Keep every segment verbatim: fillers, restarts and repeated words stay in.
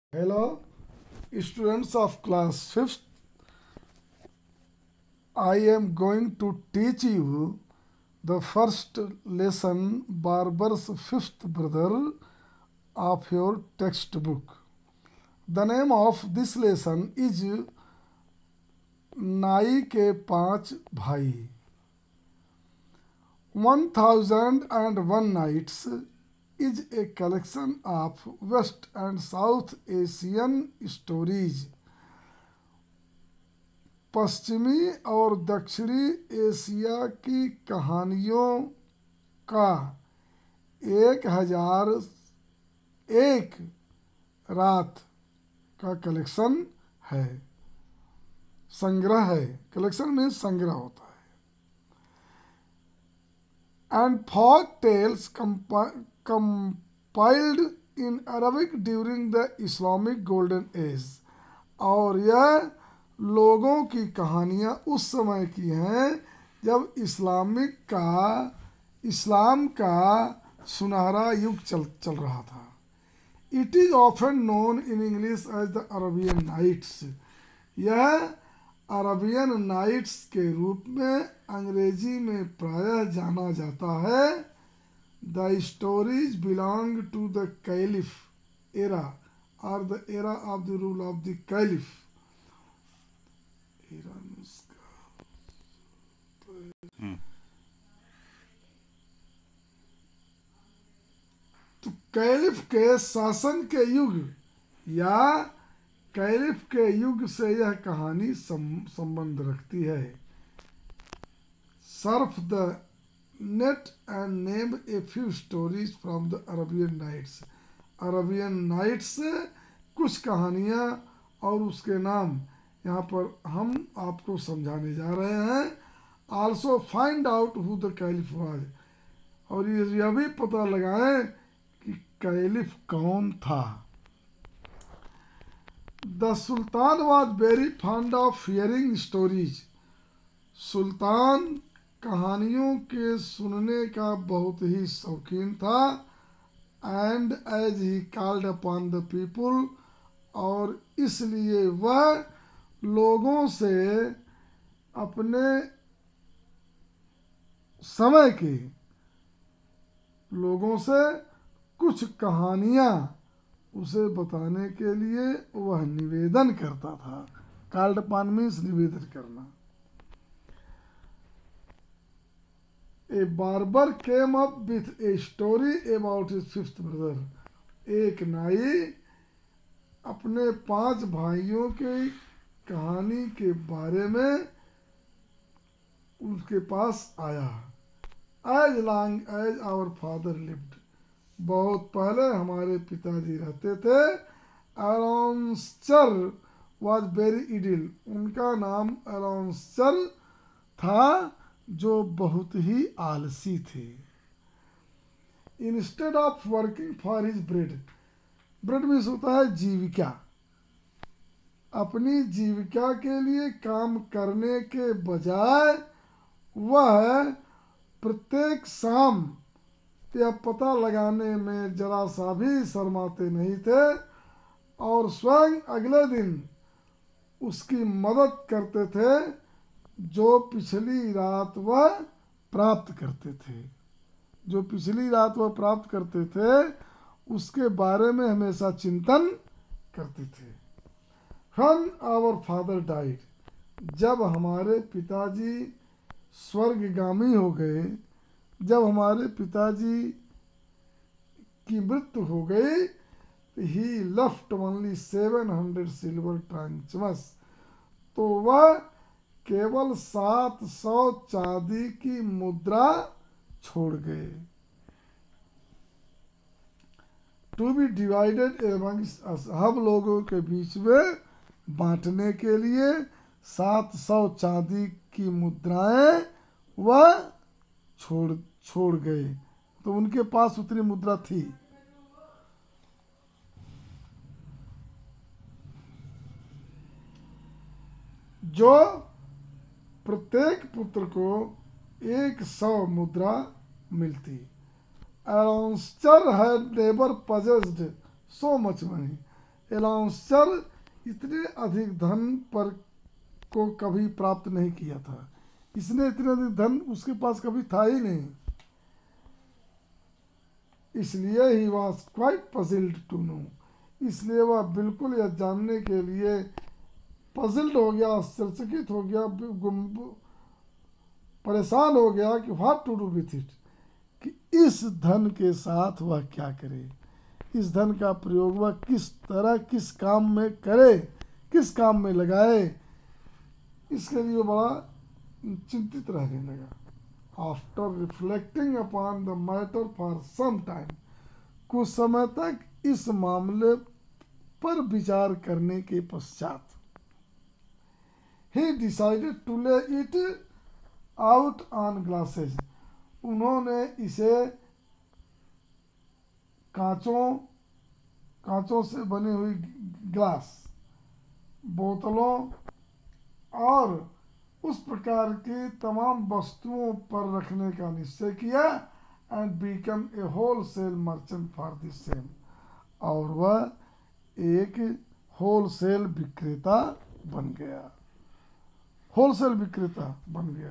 Hello, students of class fifth. I am going to teach you the first lesson, Barber's fifth brother, of your textbook. The name of this lesson is नाई के पांच भाई. One thousand and one nights is a collection of West and South Asian stories. पश्चिमी और दक्षिणी Asia की कहानियों का एक हजार एक रात का कलेक्शन है. संग्रह है. कलेक्शन में संग्रह होता है. And folk tales compiled in Arabic during the Islamic Golden Age. और यह लोगों की कहानियाँ उस समय की हैं जब इस्लामिक का इस्लाम का सुनहरा युग चल चल रहा था. It is often known in English as the Arabian Nights. यह अरबियन नाइट्स के रूप में अंग्रेजी में प्रायः जाना जाता है. The stories belong to the caliph era और the era of the rule of the caliph. तो कैलिफ के शासन के युग या कैलिफ के युग से यह कहानी संबंध रखती है. Surf the net and name a few stories from the Arabian Nights. Arabian Nights से कुछ कहानियाँ और उसके नाम यहाँ पर हम आपको समझाने जा रहे हैं. Also find out who the caliph was. और यह भी पता लगाएं कि कैलिफ कौन था. The sultan was very fond of hearing stories. सुल्तान कहानियों के सुनने का बहुत ही शौकीन था. And as he called upon the people. और इसलिए वह लोगों से अपने समय के लोगों से कुछ कहानियाँ उसे बताने के लिए वह निवेदन करता था. कॉल्ड अपॉन मीन्स निवेदन करना. A barber came up with a story about his fifth brother. एक नाई अपने पांच भाइयों की कहानी के बारे में उसके पास आया. As long as our father lived. बहुत पहले हमारे पिताजी रहते थे. Alnaschar was very idle. उनका नाम अलाउंसचर था जो बहुत ही आलसी थे. Instead of working for his bread. Bread means होता है जीविका. अपनी जीविका के लिए काम करने के बजाय वह प्रत्येक शाम यह पता लगाने में जरा सा भी शर्माते नहीं थे और स्वयं अगले दिन उसकी मदद करते थे जो पिछली रात वह प्राप्त करते थे. जो पिछली रात वह प्राप्त करते थे उसके बारे में हमेशा चिंतन करते थे. When our father died. जब हमारे पिताजी स्वर्गगामी हो गए, जब हमारे पिताजी की मृत्यु हो गई, he left only seven hundred silver drachmas. तो वह केवल सात सौ चांदी की मुद्रा छोड़ गए. To be divided amongst us. हम लोगों के बीच में बांटने के लिए सात सौ चांदी की मुद्राएं वह छोड़ छोड़ गए. तो उनके पास उतनी मुद्रा थी. जो प्रत्येक पुत्र को एक सौ मुद्रा मिलती. Alonster had never possessed so much money. एलाउंसर इतने अधिक धन पर को कभी प्राप्त नहीं किया था। इसने इतने अधिक धन उसके पास कभी था ही नहीं, इसलिए he was quite puzzled to know, इसलिए वह बिल्कुल यह जानने के लिए पजिल्ड हो गया, आश्चर्यचकित हो गया, परेशान हो गया कि what to do with it, कि इस धन के साथ वह क्या करे, इस धन का प्रयोग वह किस तरह किस काम में करे, किस काम में लगाए, इसके लिए बड़ा चिंतित रहने लगा। After reflecting upon the matter for some time, कुछ समय तक इस मामले पर विचार करने के पश्चात, he decided to lay it out on glasses, उन्होंने इसे कांचों कांचों से बनी हुई ग्लास, बोतलों और उस प्रकार की तमाम वस्तुओं पर रखने का निश्चय किया, and become a wholesale merchant for this same, और वह एक होल सेल विक्रेता बन गया, होलसेल विक्रेता बन गया।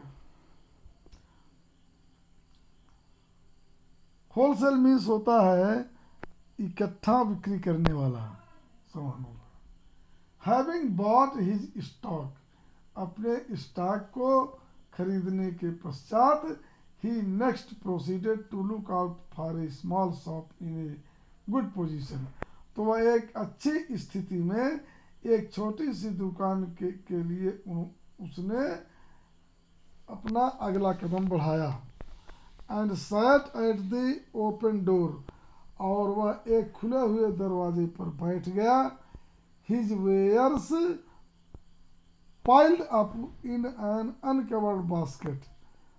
होलसेल मीन्स होता है इकट्ठा बिक्री करने वाला सामानों का। हैविंग बॉट हिज स्टॉक, अपने स्टॉक को खरीदने के पश्चात, he next proceeded to look out for a small shop in a good position, तो वह एक अच्छी स्थिति में एक छोटी सी दुकान के, के लिए उसने अपना अगला कदम बढ़ाया। And sat at the open door, और वह एक खुले हुए दरवाजे पर बैठ गया। His wares piled up in an uncovered basket,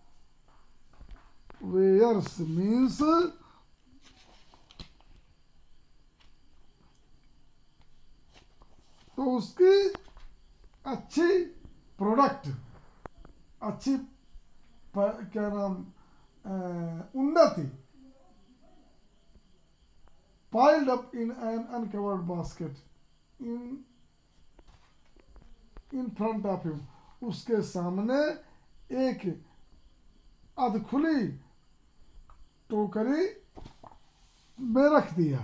wares means तो उसकी अच्छी प्रोडक्ट, अच्छी क्या नाम उन्नति, piled up in an uncovered basket in in front of him, उसके सामने एक अधखुली टोकरी में रख दिया।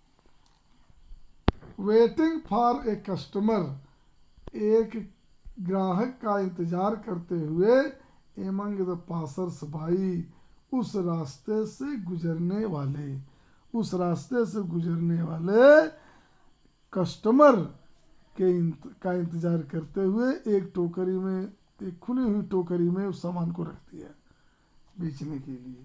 वेटिंग फॉर ए कस्टमर, एक ग्राहक का इंतजार करते हुए, एमंग द पासर्स बाई, उस रास्ते से गुजरने वाले, उस रास्ते से गुजरने वाले कस्टमर के इंत, का इंतजार करते हुए एक टोकरी में, एक खुली हुई टोकरी में उस सामान को रख दिया बेचने के लिए।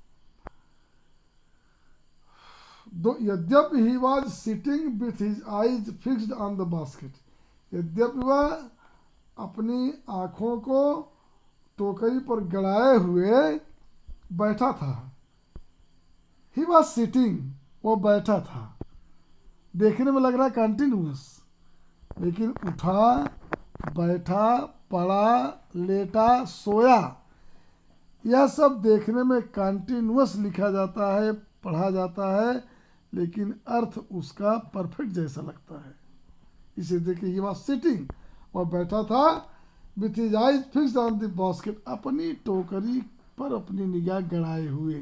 दो यद्यपि he was sitting with his eyes fixed on the basket, यद्यपि वह अपनी आंखों को टोकरी पर गड़ाए हुए बैठा था। ही वॉज सिटिंग, वो बैठा था, देखने में लग रहा कंटिन्यूअस, लेकिन उठा, बैठा, पड़ा, लेटा, सोया, यह सब देखने में कंटिन्यूअस लिखा जाता है, पढ़ा जाता है, लेकिन अर्थ उसका परफेक्ट जैसा लगता है। इसे देखिए, ये बात सिटिंग, वह बैठा था, with his eyes fixed on the basket, अपनी टोकरी पर अपनी निगाह गड़ाए हुए।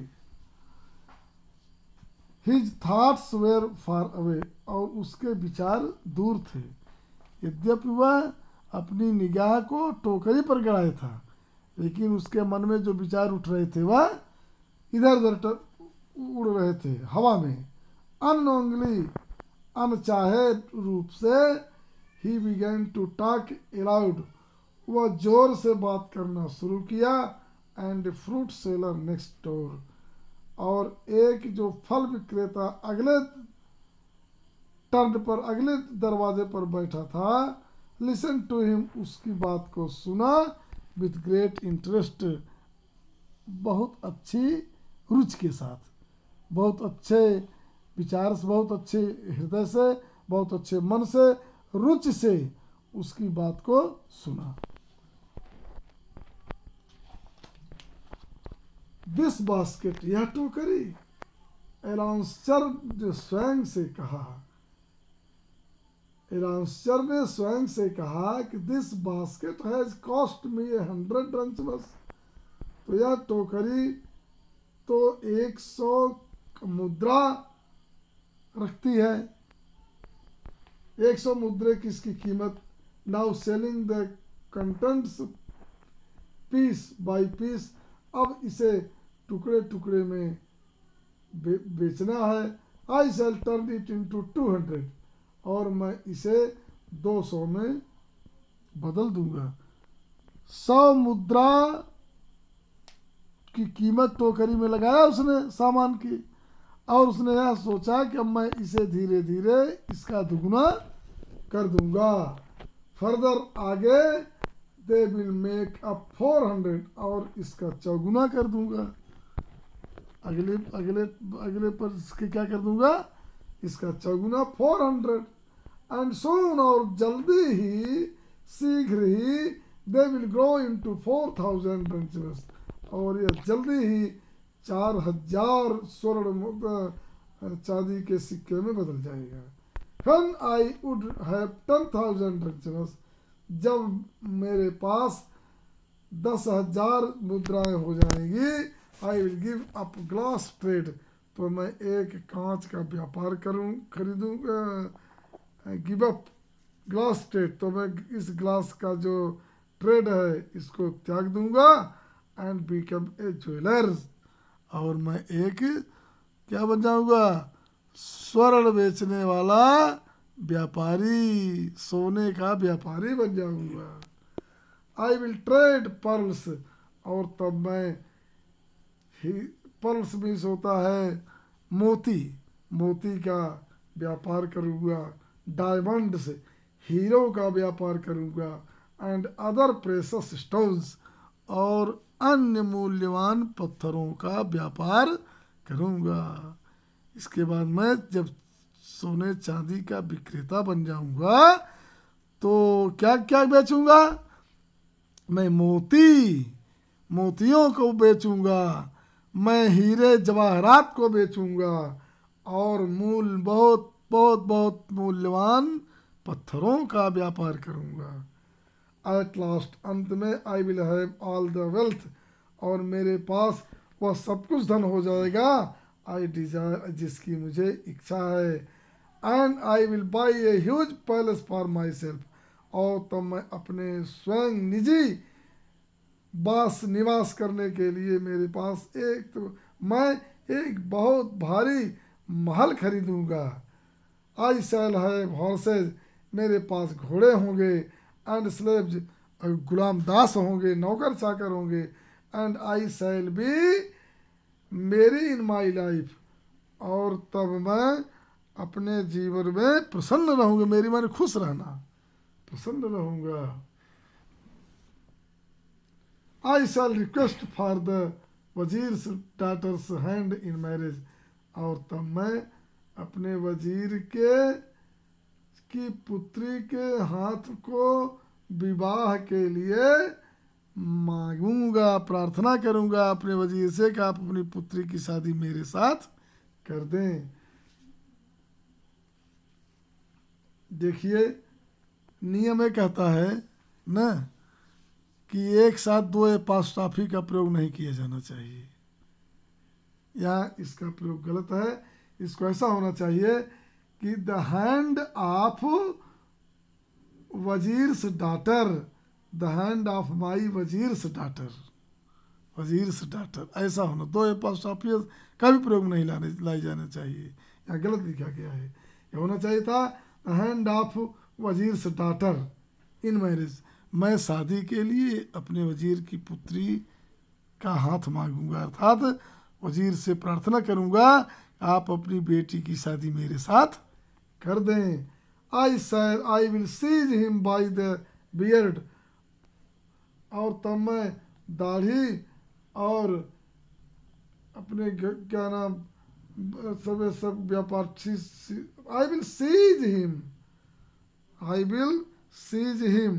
His thoughts were far away, और उसके विचार दूर थे। यद्यपि वह अपनी निगाह को टोकरी पर गड़ाए था, लेकिन उसके मन में जो विचार उठ रहे थे वह इधर उधर उड़ रहे थे हवा में। अननोइंगली, अनचाहे रूप से, he began to talk aloud, वह जोर से बात करना शुरू किया। And fruit seller next door, और एक जो फल विक्रेता अगले टर्न पर, अगले दरवाजे पर बैठा था, लिसन टू हिम, उसकी बात को सुना, विथ ग्रेट इंटरेस्ट, बहुत अच्छी रुचि के साथ, बहुत अच्छे विचार से, बहुत अच्छे हृदय से, बहुत अच्छे मन से, रुचि से उसकी बात को सुना। दिस बास्केट, यह टोकरी, एलाउंसर ने स्वयं से कहा, एलाउंसर ने स्वयं से कहा कि this basket has cost me a hundred drachmas. तो यह टोकरी तो एक सौ मुद्रा रखती है, एक सौ मुद्रे की इसकी कीमत। Now selling the contents piece by piece, अब इसे टुकड़े टुकड़े में बे, बेचना है। I sell turn it into two hundred, और मैं इसे दो सौ में बदल दूंगा। सौ मुद्रा की कीमत टोकरी में लगाया उसने सामान की, और उसने यह सोचा कि अब मैं इसे धीरे धीरे इसका दुगुना कर दूंगा। फर्दर आगे they will make up four hundred, और इसका चौगुना कर दूंगा। अगले अगले अगले पर इसके क्या कर दूंगा, इसका चौगुना फोर हंड्रेड। एंड सून, और जल्दी ही, शीघ्र ही, they will grow into four thousand drachmas, और यह जल्दी ही चार हजार स्वर्ण चांदी के सिक्के में बदल जाएगा। When I would have ten thousand ड्रंचमस, जब मेरे पास दस हजार मुद्राएं हो जाएंगी, I will give up glass trade, तो मैं एक कांच का व्यापार करूं खरीदूंगा। गिव अप ग्लास ट्रेड, तो मैं इस ग्लास का जो ट्रेड है इसको त्याग दूंगा। एंड बिकम ए ज्वेलर्स, और मैं एक क्या बन जाऊंगा, स्वर्ण बेचने वाला व्यापारी, सोने का व्यापारी बन जाऊंगा। आई विल ट्रेड पर्ल्स, और तब मैं ही, पर्ल्स मीन्स होता है मोती, मोती का व्यापार करूंगा। डायमंड से, हीरो का व्यापार करूंगा। एंड अदर प्रेशस स्टोन्स, और अन्य मूल्यवान पत्थरों का व्यापार करूंगा। इसके बाद मैं जब सोने चांदी का विक्रेता बन जाऊंगा तो क्या क्या बेचूंगा, मैं मोती मोतियों को बेचूंगा, मैं हीरे जवाहरात को बेचूंगा, और मूल बहुत बहुत बहुत मूल्यवान पत्थरों का व्यापार करूंगा। एट लास्ट, अंत में, I will have all the wealth, और मेरे पास वह सब कुछ धन हो जाएगा, आई डिजायर, जिसकी मुझे इच्छा है। And I will buy a huge palace for myself, और तब मैं अपने स्वयं निजी वास निवास करने के लिए मेरे पास एक तो मैं एक बहुत भारी महल खरीदूंगा। आई शैल हैव हॉर्सेज, मेरे पास घोड़े होंगे। एंड स्लेव्स, गुलाम दास होंगे, नौकर चाकर होंगे। एंड आई शैल बी मेरी इन माई लाइफ, और तब मैं अपने जीवन में प्रसन्न रहूंगा। मेरी माने खुश रहना, प्रसन्न रहूंगा। I shall request for the vizier's daughter's hand in marriage, और तब मैं अपने वजीर के की पुत्री के हाथ को विवाह के लिए मांगूंगा, प्रार्थना करूंगा अपने वजीर से कि आप अपनी पुत्री की शादी मेरे साथ कर दें। देखिए, नियम ये कहता है ना कि एक साथ दो एपॉस्ट्रोफी का प्रयोग नहीं किया जाना चाहिए, या इसका प्रयोग गलत है। इसको ऐसा होना चाहिए कि the hand of vizier's daughter, the hand of my vizier's daughter, vizier's daughter, ऐसा होना। दो एपॉस्ट्रोफी का भी प्रयोग नहीं लाने लाई जाना चाहिए, यहाँ गलत लिखा गया है। यह होना चाहिए था the hand of vizier's daughter in marriage, मैं शादी के लिए अपने वजीर की पुत्री का हाथ मांगूंगा, अर्थात वजीर से प्रार्थना करूंगा आप अपनी बेटी की शादी मेरे साथ कर दें। I shall I will seize him by the beard, और तब मैं दाढ़ी और अपने क्या नाम सब सब व्यापार, I will seize him, I will seize him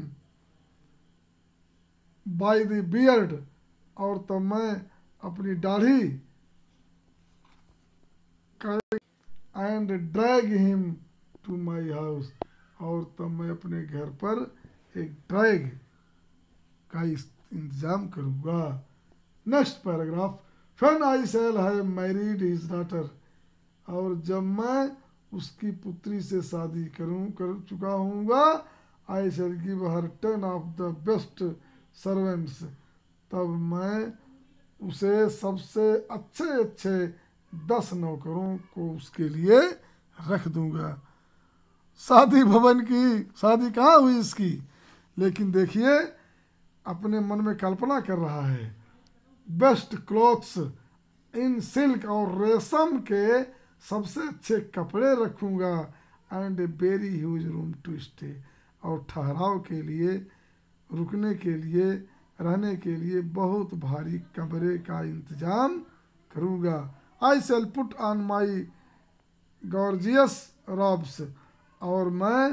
by the beard, और तब मैं अपनी दाढ़ी and drag him to my house, और तब मैं अपने घर पर एक ड्रैग का इंतजाम करूँगा। Next paragraph, when I shall have married his daughter, और जब मैं उसकी पुत्री से शादी करूं कर चुका हूँगा, I shall give her ten of the best servants, तब मैं उसे सबसे अच्छे अच्छे दस नौकरों को उसके लिए रख दूंगा। शादी भवन की शादी कहाँ हुई इसकी, लेकिन देखिए अपने मन में कल्पना कर रहा है, बेस्ट क्लॉथ्स इन सिल्क, और रेशम के सबसे अच्छे कपड़े रखूँगा, and a very huge room to stay, और ठहराव के लिए, रुकने के लिए, रहने के लिए बहुत भारी कमरे का इंतजाम करूँगा। I shall put on my gorgeous robes, और मैं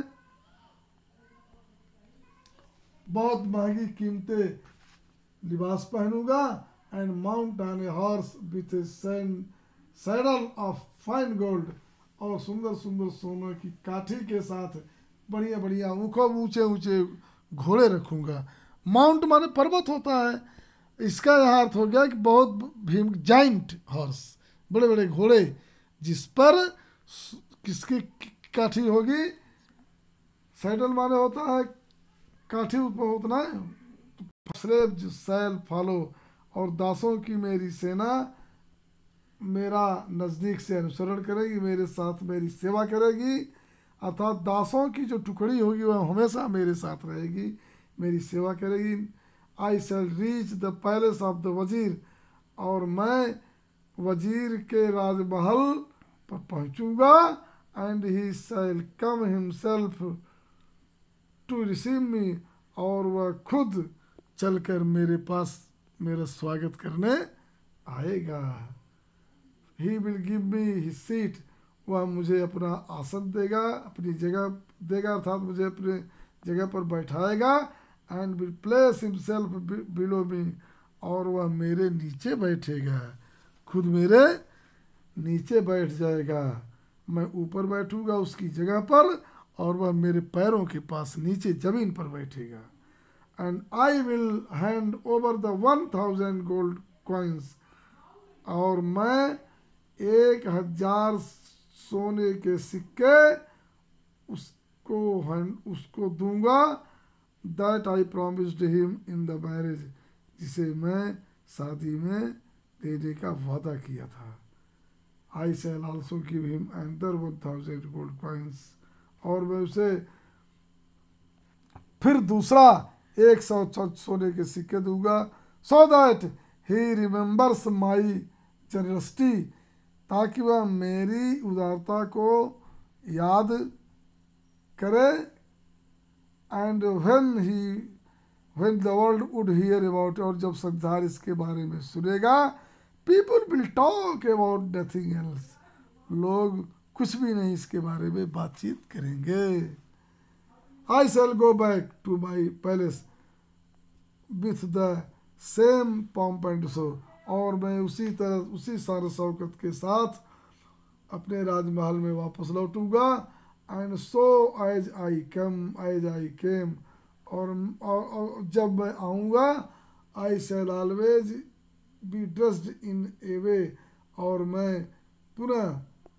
बहुत महंगी कीमते लिबास पहनूंगा, and mount on a horse with a saddle of fine gold, और सुंदर सुंदर सोने की काठी के साथ बढ़िया बढ़िया खूब ऊंचे ऊंचे घोड़े रखूंगा। माउंट माने पर्वत होता है, इसका यह अर्थ हो गया कि बहुत भीम जाइंट हॉर्स, बड़े बड़े घोड़े जिस पर किसकी काठी होगी, सैडल माने होता है काठी ऊपर उतना स्लेव सैल फॉलो, और दासों की मेरी सेना मेरा नज़दीक से अनुसरण करेगी, मेरे साथ मेरी सेवा करेगी, अर्थात दासों की जो टुकड़ी होगी वह हमेशा मेरे साथ रहेगी, मेरी सेवा करेगी। I shall reach the palace of the vizier, और मैं वजीर के राजमहल पर पहुंचूंगा, and he shall come himself to receive me, और वह खुद चलकर मेरे पास मेरा स्वागत करने आएगा। He will give me his seat, वह मुझे अपना आसन देगा, अपनी जगह देगा, अर्थात मुझे अपने जगह पर बैठाएगा, and will place himself below me, और वह मेरे नीचे बैठेगा, खुद मेरे नीचे बैठ जाएगा, मैं ऊपर बैठूंगा उसकी जगह पर, और वह मेरे पैरों के पास नीचे जमीन पर बैठेगा। And I will hand over the one thousand gold coins, और मैं एक हजार सोने के सिक्के उसको उसको दूंगा, that I promised him in the marriage, जिसे मैं शादी में देने का वादा किया था। I shall also give him another one thousand gold coins, और मैं उसे फिर दूसरा एक सौ सोने के सिक्के दूंगा, so that he remembers my generosity, ताकि वह मेरी उदारता को याद करे, and when he when the world would hear about, और जब संसार इसके बारे में सुनेगा, people will talk about nothing else, लोग कुछ भी नहीं इसके बारे में बातचीत करेंगे। I shall go back to my palace with the same pomp and show, और मैं उसी तरह उसी सारे शौकत के साथ अपने राजमहल में वापस लौटूंगा, and so as I come as I came, और, और, और जब मैं आऊँगा, I shall always be dressed in a way, और मैं पुनः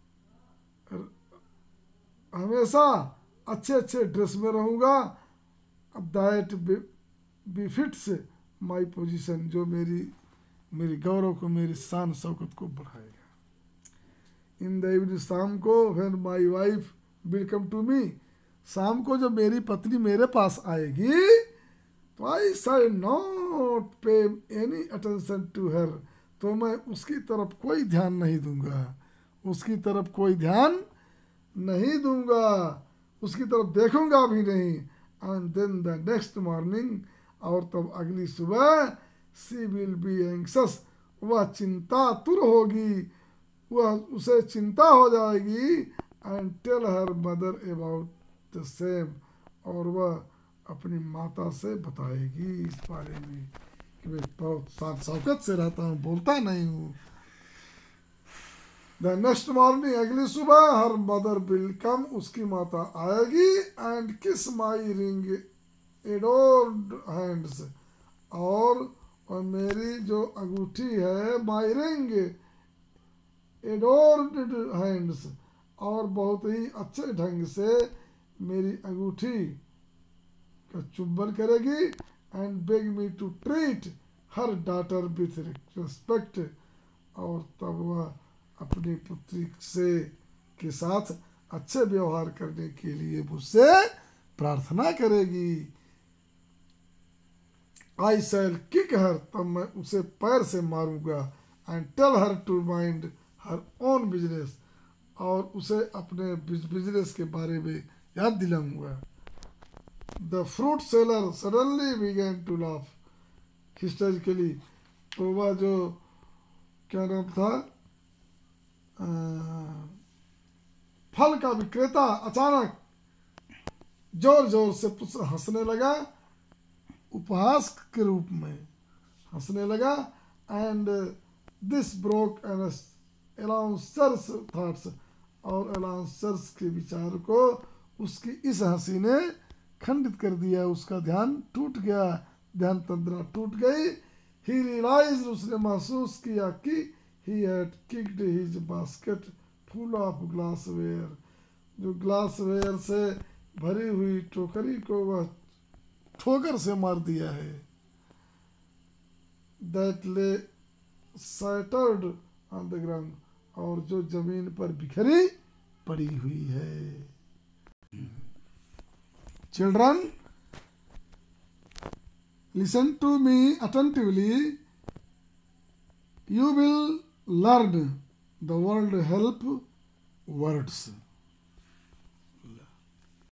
हमेशा अच्छे अच्छे ड्रेस में रहूँगा, दैट बिफिट्स माई पोजीशन, जो मेरी मेरी गौरव को, मेरी शान शौकत को बढ़ाएगा। इन द इवनिंग, शाम को, when my wife will come to me, शाम को जब मेरी पत्नी मेरे पास आएगी, तो I shall not pay any attention to her, तो मैं उसकी तरफ कोई ध्यान नहीं दूंगा, उसकी तरफ कोई ध्यान नहीं दूंगा, उसकी तरफ देखूंगा भी नहीं। And then the next morning, और तब अगली सुबह, सी विल बी एंक्शस, वह चिंतातुर होगी, वह उसे चिंता हो जाएगी, and tell her mother about the same, और वह अपनी माता से बताएगी इस बारे में कि मैं बहुत शान शौकत से रहता हूँ, बोलता नहीं हूँ। द नेक्स्ट मॉर्निंग, अगली सुबह, हर मदर विल कम, उसकी माता आएगी, एंड किस माई रिंग एडोर्ड हैंड्स, और, और मेरी जो अंगूठी है, माई रिंग एडोर्ड हैंड्स, और बहुत ही अच्छे ढंग से मेरी अंगूठी का चुंबन करेगी, and beg me to treat her daughter with respect, और तब वह अपनी पुत्री से के साथ अच्छे व्यवहार करने के लिए मुझसे प्रार्थना करेगी। आई शैल किक हर, तब मैं उसे पैर से मारूंगा, and tell her to mind her own business, और उसे अपने बिजनेस के बारे में याद दिलाऊंगा। The fruit seller suddenly began to laugh historically, तो वह जो क्या नाम था, आ, फल का विक्रेता अचानक जोर जोर से हंसने लगा, उपहास के रूप में हंसने लगा, and this broke Alnaschar's thoughts, और अलाउंसर्स के विचार को उसकी इस हंसी ने खंडित कर दिया, उसका ध्यान टूट गया, ध्यान तंद्रा टूट गई। ही रियलाइज, उसने महसूस किया कि he had kicked his basket full of glassware, जो ग्लासवेयर से भरी हुई टोकरी को वह ठोकर से मार दिया है। दैट ले सैटर्ड ऑन द ग्राउंड, और जो जमीन पर बिखरी पड़ी हुई है। Children, listen to me attentively. You will learn the word help words.